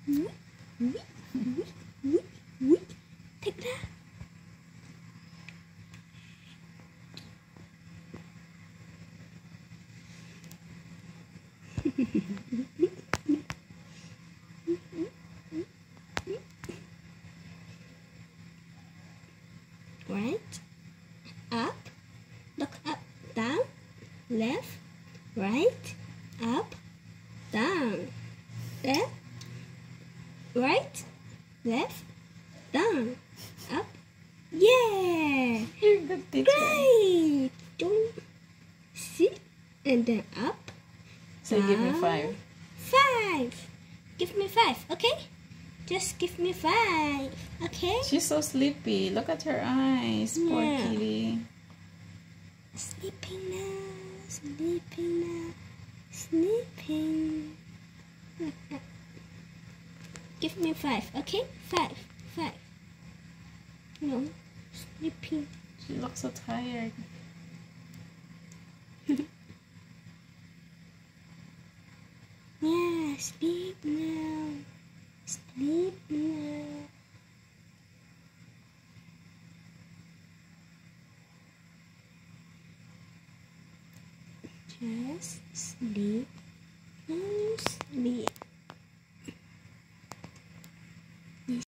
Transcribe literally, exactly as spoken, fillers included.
Ui, ui, ui, ui, ui. Thích ra. Right, up, look up, down, left, right, up, down, left, right, left, down, up. Yeah! You're a good teacher. Great! Don't sit and then up. So down, give me five. Five. Give me five, okay? Just give me five, okay? She's so sleepy. Look at her eyes. Poor Yeah. kitty. Sleeping now, sleeping now, sleeping. Give me five, okay? Five, five. No, sleeping. She looks so tired. Yeah, sleep now. Sleep now. Just sleep and sleep.